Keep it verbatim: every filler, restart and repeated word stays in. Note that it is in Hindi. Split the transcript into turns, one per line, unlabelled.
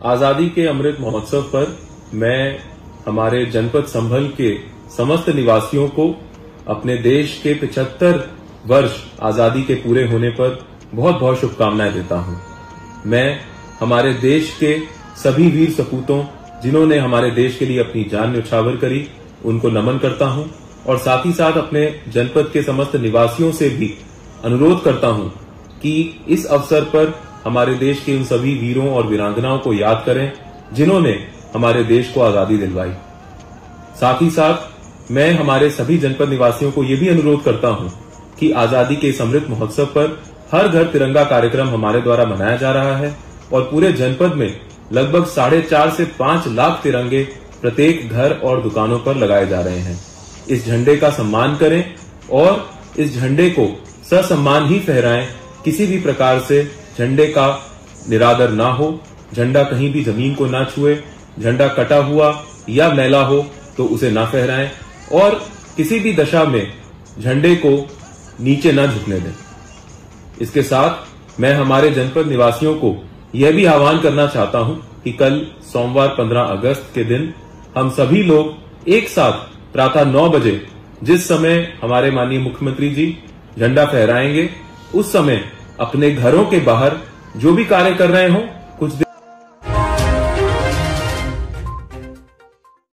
आजादी के अमृत महोत्सव पर मैं हमारे जनपद संभल के समस्त निवासियों को अपने देश के पचहत्तर वर्ष आजादी के पूरे होने पर बहुत बहुत शुभकामनाएं देता हूं। मैं हमारे देश के सभी वीर सपूतों जिन्होंने हमारे देश के लिए अपनी जान न्यौछावर करी, उनको नमन करता हूं और साथ ही साथ अपने जनपद के समस्त निवासियों से भी अनुरोध करता हूं कि इस अवसर पर हमारे देश के उन सभी वीरों और वीरांगनाओं को याद करें जिन्होंने हमारे देश को आजादी दिलवाई। साथ ही साथ मैं हमारे सभी जनपद निवासियों को यह भी अनुरोध करता हूं कि आजादी के इस अमृत महोत्सव पर हर घर तिरंगा कार्यक्रम हमारे द्वारा मनाया जा रहा है और पूरे जनपद में लगभग साढ़े चार से पांच लाख तिरंगे प्रत्येक घर और दुकानों पर लगाए जा रहे हैं। इस झंडे का सम्मान करें और इस झंडे को ससम्मान ही फहराएं। किसी भी प्रकार से झंडे का निरादर ना हो, झंडा कहीं भी जमीन को ना छुए, झंडा कटा हुआ या मैला हो तो उसे ना फहराएं और किसी भी दशा में झंडे को नीचे ना झुकने दें। इसके साथ मैं हमारे जनपद निवासियों को यह भी आह्वान करना चाहता हूं कि कल सोमवार पंद्रह अगस्त के दिन हम सभी लोग एक साथ प्रातः नौ बजे जिस समय हमारे माननीय मुख्यमंत्री जी झंडा फहराएंगे, उस समय अपने घरों के बाहर जो भी कार्य कर रहे हो कुछ